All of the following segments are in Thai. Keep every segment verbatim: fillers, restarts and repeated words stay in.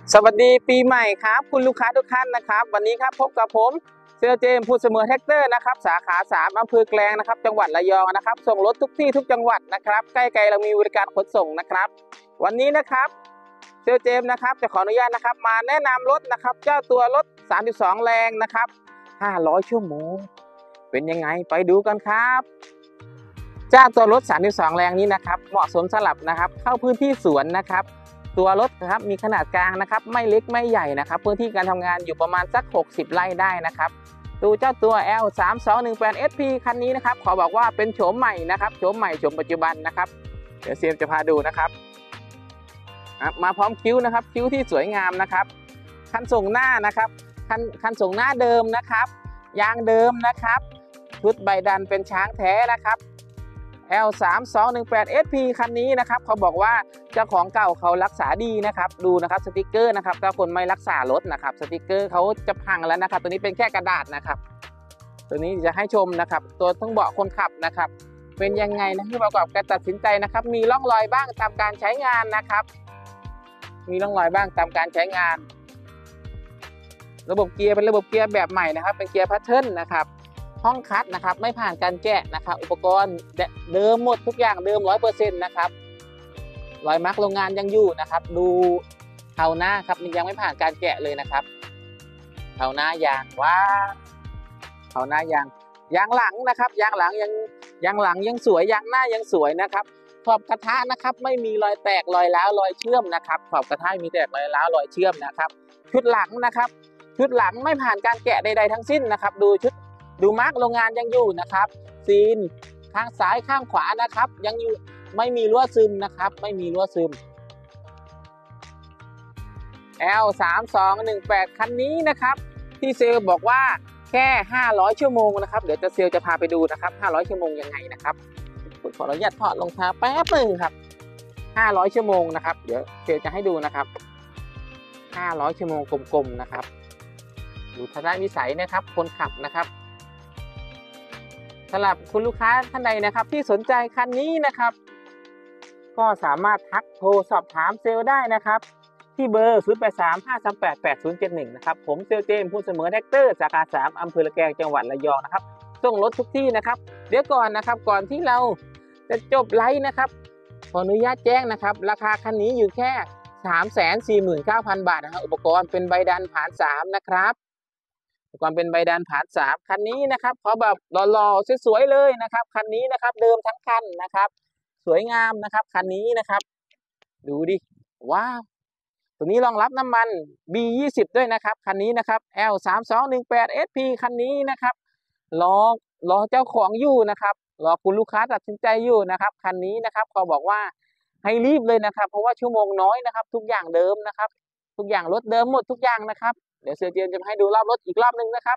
สวัสดีปีใหม่ครับคุณลูกค้าทุกท่านนะครับวันนี้ครับพบกับผมเซลเจมพูดเสมอแท็กเตอร์นะครับสาขาสามอำเภอแกลงนะครับจังหวัดระยองนะครับส่งรถทุกที่ทุกจังหวัดนะครับใกล้ๆเรามีบริการขนส่งนะครับวันนี้นะครับเซลเจมนะครับจะขออนุญาตนะครับมาแนะนำรถนะครับเจ้าตัวรถสามสิบสองแรงนะครับห้าร้อยชั่วโมงเป็นยังไงไปดูกันครับเจ้าตัวรถสามสิบสองแรงนี้นะครับเหมาะสมสำหรับนะครับเข้าพื้นที่สวนนะครับตัวรถนะครับมีขนาดกลางนะครับไม่เล็กไม่ใหญ่นะครับพื้นที่การทำงานอยู่ประมาณสักหกสิบไร่ได้นะครับดูเจ้าตัว แอล สามสองหนึ่งแปด เอส พี คันนี้นะครับขอบอกว่าเป็นโฉมใหม่นะครับโฉมใหม่โฉมปัจจุบันนะครับเดี๋ยวเซมจะพาดูนะครับมาพร้อมคิ้วนะครับคิ้วที่สวยงามนะครับคันส่งหน้านะครับคันคันส่งหน้าเดิมนะครับยางเดิมนะครับชุดใบดันเป็นช้างแท้นะครับ แอล สามสองหนึ่งแปด เอส พี คันนี้นะครับเขาบอกว่าเจ้าของเก่าเขารักษาดีนะครับดูนะครับสติกเกอร์นะครับถ้าคนไม่รักษารถนะครับสติกเกอร์เขาจะพังแล้วนะครับตัวนี้เป็นแค่กระดาษนะครับตัวนี้จะให้ชมนะครับตัวทั้งเบาะคนขับนะครับเป็นยังไงนะที่ประกอบการตัดสินใจนะครับมีร่องรอยบ้างตามการใช้งานนะครับมีร่องรอยบ้างตามการใช้งานระบบเกียร์เป็นระบบเกียร์แบบใหม่นะครับเป็นเกียร์แพทเทิร์นนะครับห้องคัดนะครับไม่ผ่านการแกะนะครับอุปกรณ์เดิมหมดทุกอย่างเดิม ร้อยเปอร์เซ็นต์ นะครับรอยมาร์กโรงงานยังอยู่นะครับดูเท้าหน้าครับมันยังไม่ผ่านการแกะเลยนะครับเท้าหน้ายางว่าเท้าหน้ายางยางหลังนะครับยางหลังยังยางหลังยังสวยยางหน้ายังสวยนะครับขอบกระทะนะครับไม่มีรอยแตกรอยร้าวรอยเชื่อมนะครับขอบกระทะมีแตกรอยร้าวรอยเชื่อมนะครับชุดหลังนะครับชุดหลังไม่ผ่านการแกะใดๆทั้งสิ้นนะครับดูชุดดูมาร์กโรงงานยังอยู่นะครับซีนข้างซ้ายข้างขวานะครับยังอยู่ไม่มีรั่วซึมนะครับไม่มีรั่วซึม แอล สามสองหนึ่งแปด คันนี้นะครับที่เซลล์บอกว่าแค่ห้าร้อยชั่วโมงนะครับเดี๋ยวจะเซลล์จะพาไปดูนะครับห้าร้อยชั่วโมงยังไงนะครับขออนุญาตถอดรองเท้าแป๊บนึงครับห้าร้อยชั่วโมงนะครับเดี๋ยวเซลล์จะให้ดูนะครับห้าร้อยชั่วโมงกลมๆนะครับดูทัศนวิสัยนะครับคนขับนะครับสำหรับคุณลูกค้าท่านใดนะครับที่สนใจคันนี้นะครับก็สามารถทักโทรสอบถามเซลล์ได้นะครับที่เบอร์ศูนย์ แปด สาม ห้า สาม แปด แปด ศูนย์ เจ็ด หนึ่งนะครับผมเซลล์เจมส์พูดเสมอแท็กเตอร์สาขาสามอำเภอละแกงจังหวัดระยองนะครับส่งรถทุกที่นะครับเดี๋ยวก่อนนะครับก่อนที่เราจะจบไลฟ์นะครับขออนุญาตแจ้งนะครับราคาคันนี้อยู่แค่ สามแสนสี่หมื่นเก้าพัน บาทนะครับอุปกรณ์เป็นใบดันผ่านสามนะครับความเป็นใบดันผ่านสามคันนี้นะครับขอแบบหล่อๆสวยๆเลยนะครับคันนี้นะครับเดิมทั้งคันนะครับสวยงามนะครับคันนี้นะครับดูดิว้าวตัวนี้รองรับน้ำมัน บี ยี่สิบ ด้วยนะครับคันนี้นะครับ แอล สามสองหนึ่งแปด เอส พี คันนี้นะครับรอรอเจ้าของอยู่นะครับรอคุณลูกค้าตัดสินใจอยู่นะครับคันนี้นะครับเขาบอกว่าให้รีบเลยนะครับเพราะว่าชั่วโมงน้อยนะครับทุกอย่างเดิมนะครับทุกอย่างรถเดิมหมดทุกอย่างนะครับเดี๋ยวเซลเจมจะให้ดูรอบรถอีกรอบนึงนะครับ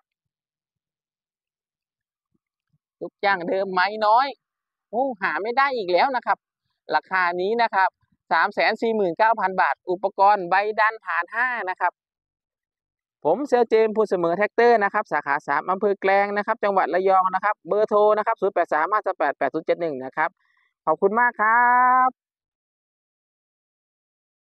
ทุกอย่างเดิมไหมน้อยโอ้หาไม่ได้อีกแล้วนะครับราคานี้นะครับ สามแสนสี่หมื่นเก้าพัน บาทอุปกรณ์ใบดันผ่านห้านะครับผมเซลเจมพูดเสมอแท็กเตอร์นะครับสาขาสามอำเภอแกลงนะครับจังหวัดระยองนะครับเบอร์โทรนะครับศูนย์ แปด สาม ห้า สาม แปด แปด ศูนย์ เจ็ด หนึ่งนะครับขอบคุณมากครับ